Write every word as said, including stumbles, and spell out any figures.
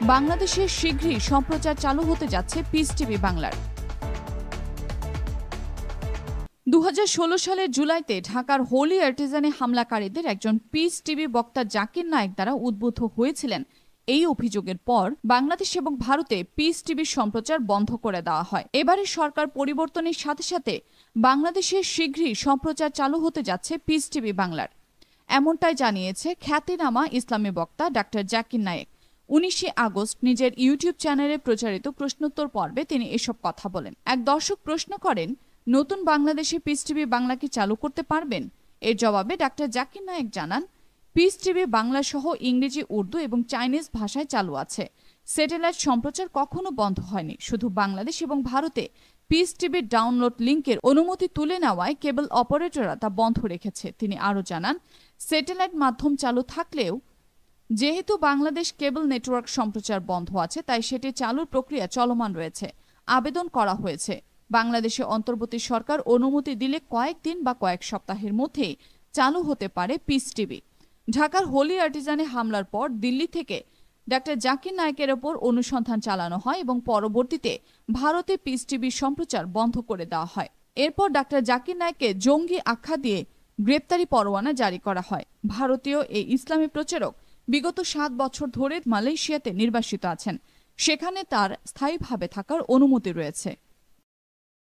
বাংলাদেশে শীঘ্রই সম্প্রচার চালু হতে যাচ্ছে পিস টিভি বাংলার। দু হাজার ষোলো সালের জুলাইতে ঢাকার হোলি আর্টিজানে হামলাকারীদের একজন পিস টিভি বক্তা জাকির নায়েক দ্বারা উদ্বুদ্ধ হয়েছিলেন। এই অভিযোগের পর বাংলাদেশ এবং ভারতে পিস টিভির সম্প্রচার বন্ধ করে দেওয়া হয়। এবারে সরকার পরিবর্তনের সাথে সাথে বাংলাদেশে শীঘ্রই সম্প্রচার চালু হতে যাচ্ছে পিস টিভি বাংলার। এমনটাই জানিয়েছে খ্যাতিনামা ইসলামী বক্তা ডাক্তার জাকির নায়েক। উনিশে আগস্ট নিজের ইউটিউব চ্যানেলে প্রচারিত প্রশ্নোত্তর পর্বে তিনি এসব কথা বলেন। এক দর্শক প্রশ্ন করেন, নতুন বাংলাদেশে পিস টিভি বাংলা কি চালু করতে পারবেন? এর জবাবে ডাক্তার জাকির নায়েক জানান, পিস টিভি বাংলা সহ ইংরেজি, উর্দু এবং চাইনিজ ভাষায় চালু আছে। স্যাটেলাইট সম্প্রচার কখনো বন্ধ হয়নি। শুধু বাংলাদেশ এবং ভারতে পিস টিভির ডাউনলোড লিঙ্কের অনুমতি তুলে নেওয়ায় কেবল অপারেটররা তা বন্ধ রেখেছে। তিনি আরও জানান, স্যাটেলাইট মাধ্যম চালু থাকলেও যেহেতু বাংলাদেশ কেবল নেটওয়ার্ক সম্প্রচার বন্ধ আছে, তাই সেটি চালুর প্রক্রিয়া চলমান রয়েছে। আবেদন করা হয়েছে। বাংলাদেশে অন্তর্বর্তী সরকার অনুমতি দিলে কয়েকদিন বা কয়েক সপ্তাহের মধ্যেই চালু হতে পারে পিস টিভি। ঢাকার হোলি আর্টিজানে হামলার পর দিল্লি থেকে ডাক্তার জাকির নায়েকের ওপর অনুসন্ধান চালানো হয় এবং পরবর্তীতে ভারতে পিস টিভির সম্প্রচার বন্ধ করে দেওয়া হয়। এরপর ডাক্তার জাকির নায়েককে জঙ্গি আখ্যা দিয়ে গ্রেপ্তারি পরোয়ানা জারি করা হয়। ভারতীয় এই ইসলামী প্রচারক বিগত সাত বছর ধরে মালয়েশিয়াতে নির্বাসিত আছেন। সেখানে তার স্থায়ীভাবে থাকার অনুমতি রয়েছে।